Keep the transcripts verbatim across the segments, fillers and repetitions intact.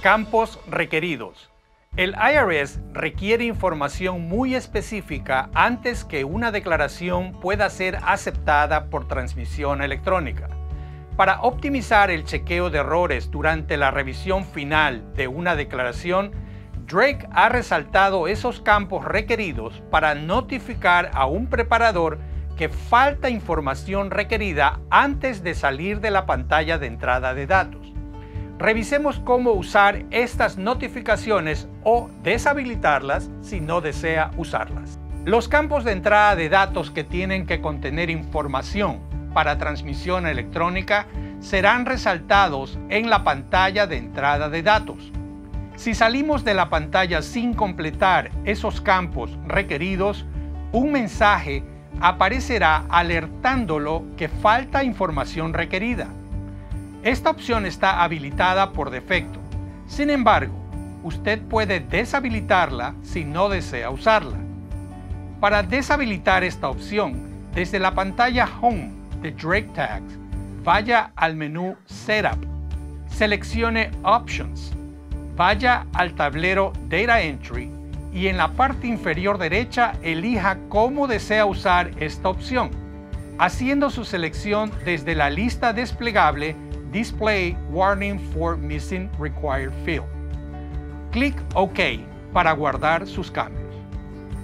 Campos requeridos. El I R S requiere información muy específica antes que una declaración pueda ser aceptada por transmisión electrónica. Para optimizar el chequeo de errores durante la revisión final de una declaración, Drake ha resaltado esos campos requeridos para notificar a un preparador que falta información requerida antes de salir de la pantalla de entrada de datos. Revisemos cómo usar estas notificaciones o deshabilitarlas si no desea usarlas. Los campos de entrada de datos que tienen que contener información para transmisión electrónica serán resaltados en la pantalla de entrada de datos. Si salimos de la pantalla sin completar esos campos requeridos, un mensaje aparecerá alertándolo que falta información requerida. Esta opción está habilitada por defecto. Sin embargo, usted puede deshabilitarla si no desea usarla. Para deshabilitar esta opción, desde la pantalla Home de Drake Tags, vaya al menú Setup, seleccione Options, vaya al tablero Data Entry y en la parte inferior derecha elija cómo desea usar esta opción, haciendo su selección desde la lista desplegable Display Warning for Missing Required Field. Clic OK para guardar sus cambios.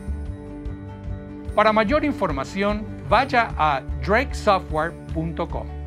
Para mayor información, vaya a drake software punto com.